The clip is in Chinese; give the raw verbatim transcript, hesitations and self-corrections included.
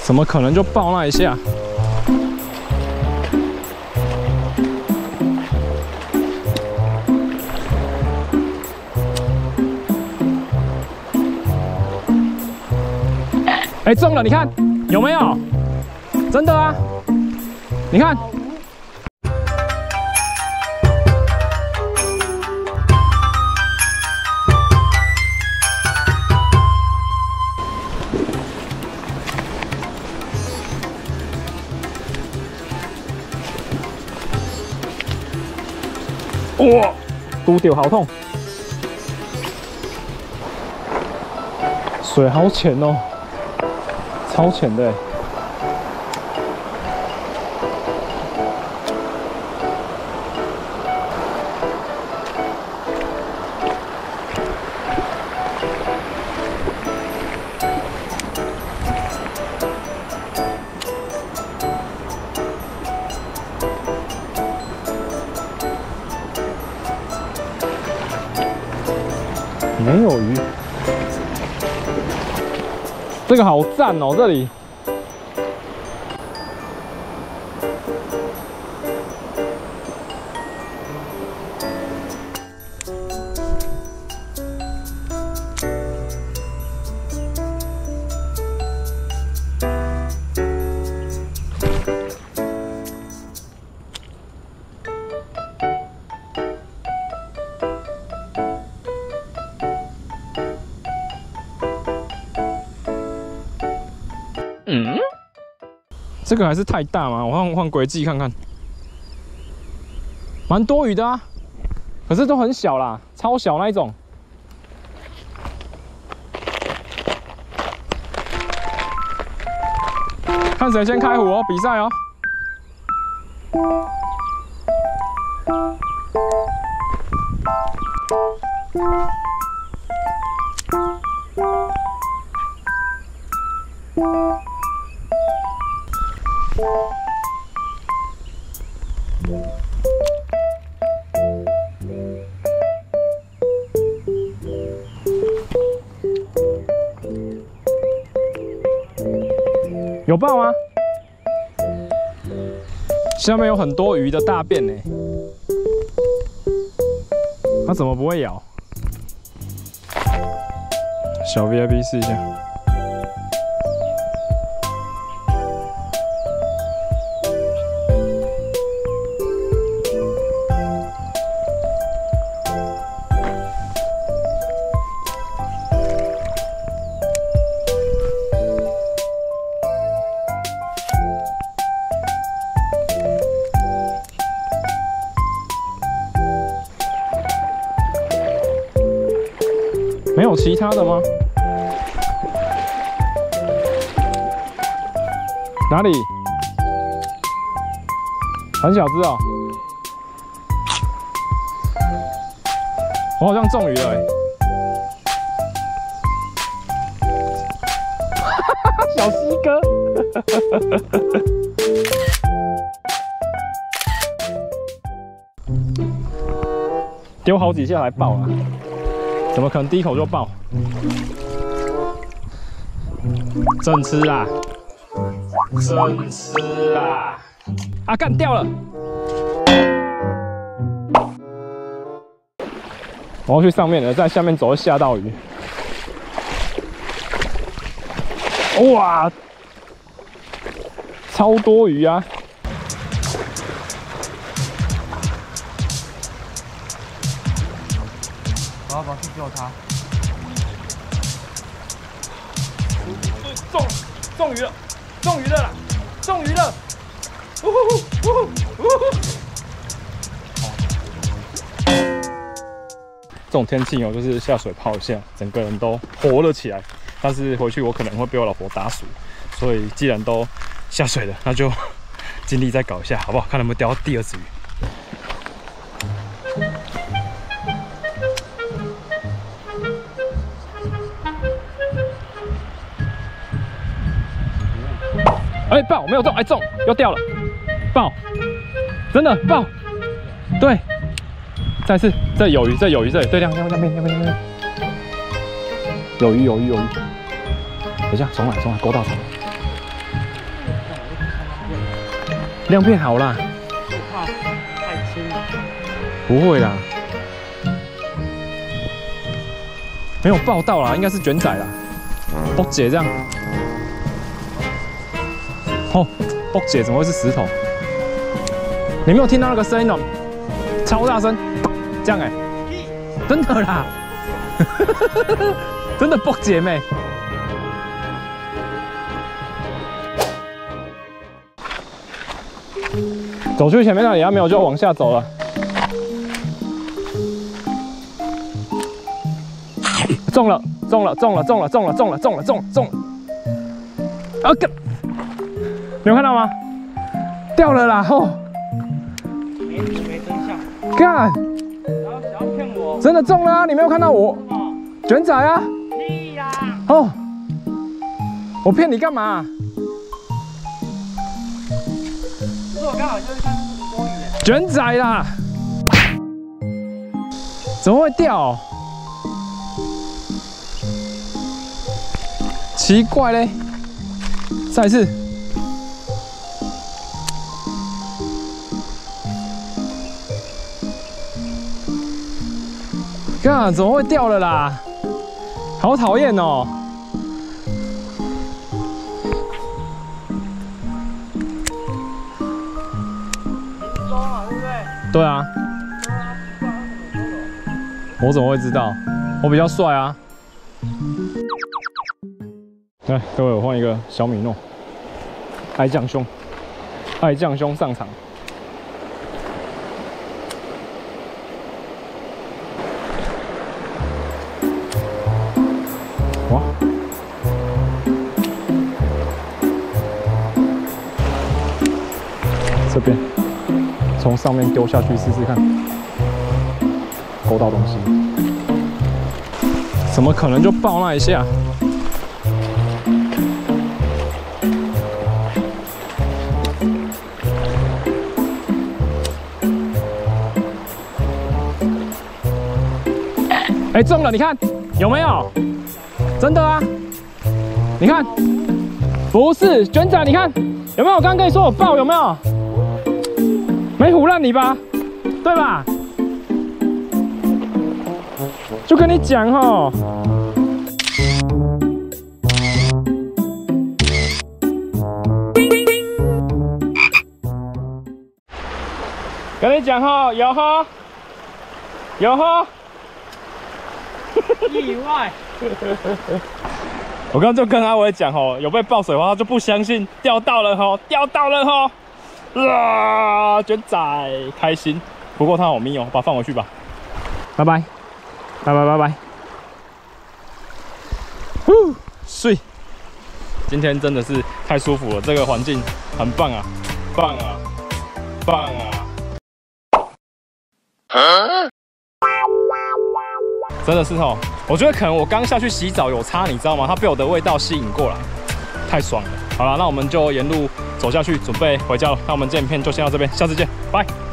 怎么可能就爆那一下？哎，中了！你看有没有？真的啊！你看。 哇，拄到好痛，水好浅哦，超浅的。没有鱼，这个好赞哦！这里，嗯，这个还是太大嘛，我换换轨迹看看，蛮多鱼的啊，可是都很小啦，超小那一种。看谁先开湖哦，比赛哦。有爆吗？下面有很多鱼的大便呢，它怎么不会咬？小 V I P 试一下。没有其他的吗？哪里？很小只哦。我好像中鱼了哎、欸！小西哥。丢好几下才爆啊！怎么可能第一口就爆？正吃啦！正吃啦！啊，干掉了！我要去上面了，在下面走会吓到鱼。哇，超多鱼啊！ 我要不要去救他？ 中中鱼了，中鱼了啦，中鱼了！呜呼呼呜呼呜呼！这种天气哦，就是下水泡一下，整个人都活了起来。但是回去我可能会被我老婆打死，所以既然都下水了，那就尽力再搞一下，好不好？看能不能钓到第二只鱼。哎、欸，爆没有中，哎、欸、中又掉了，爆，真的爆，对，再次，这有鱼，这有鱼，这里对，亮亮亮边亮边亮边，有鱼有鱼有鱼，等一下重来重来，勾到重来， 量变好啦。 我怕太轻了。 不会啦，没有爆到啦，应该是卷仔啦。卜姐这样，哦，卜姐怎么会是石头？你没有听到那个声音哦，超大声，这样哎、欸，真的啦，真的卜姐妹。走去前面那里，它没有就往下走了。中了，中了，中了，中了，中了，中了，中了，中了，中了！啊，干！你有看到吗？掉了啦！哦， 没没真相。 干！ 然后想要骗我？ 真的中了啊！你没有看到我？卷仔啊！ 屁呀！ 哦，我骗你干嘛？ 可是我刚好就是看到这个多余的。 卷仔啦！怎么会掉？奇怪嘞！再一次。干，怎么会掉了啦？好讨厌哦！ 你装啊，对不对？ 对啊。 对啊，不然他怎么说的？ 我怎么会知道？我比较帅啊！来，各位，我换一个小米诺，爱将兄，爱将兄上场。哇！这边从上面丢下去试试看，勾到东西。怎么可能就爆那一下？哎、欸，中了！你看有没有？真的啊！你看，不是卷仔，你看有没有？我刚刚跟你说我爆有没有？没唬烂你吧？对吧？就跟你讲哦。跟你讲哈，有哈，有哈。 意外。 我刚刚就跟阿伟讲吼，有被爆水花，他就不相信，钓到了吼，钓到了吼，啊，卷仔开心。不过他好咪哦，把它放回去吧。拜拜，拜拜拜拜。呼，睡。今天真的是太舒服了，这个环境很棒啊，棒啊，棒啊。啊真的是哦，我觉得可能我刚下去洗澡有差，你知道吗？它被我的味道吸引过来，太爽了。好了，那我们就沿路走下去，准备回家了。那我们这影片就先到这边，下次见，拜。